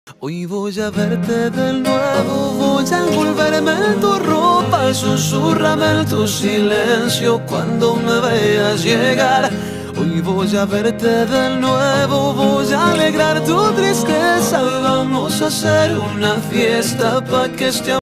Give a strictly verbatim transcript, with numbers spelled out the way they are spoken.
Hoy voy a verte de nuevo, voy a envolverme en tu ropa, susurrame en tu silencio cuando me veas llegar. Hoy voy a verte de nuevo, voy a alegrar tu tristeza, vamos a hacer una fiesta pa' que este